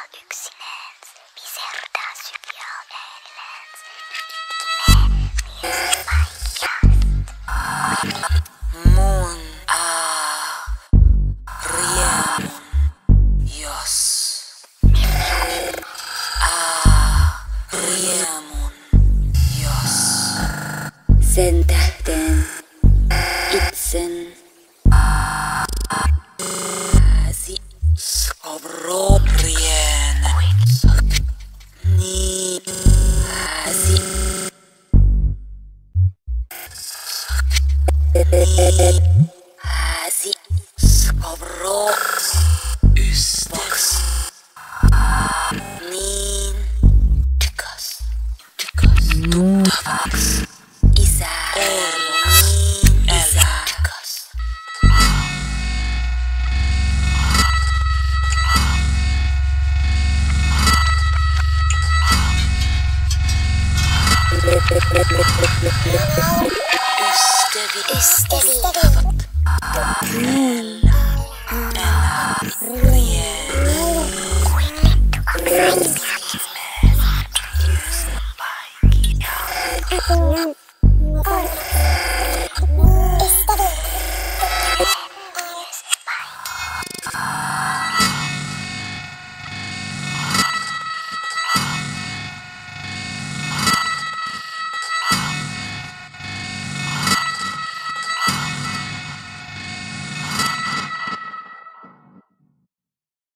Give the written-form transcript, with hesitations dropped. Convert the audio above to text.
yksinäns, visertaa sykial äänilääns. Mun riemun, jos riemun, jos Sen tähden itsen pääsi skavroprien niin pääsi pääsi skavro ystäväks niin tykäs tuttavaks isä niin isä tykäs Ystävät kyllä elää kuin vittu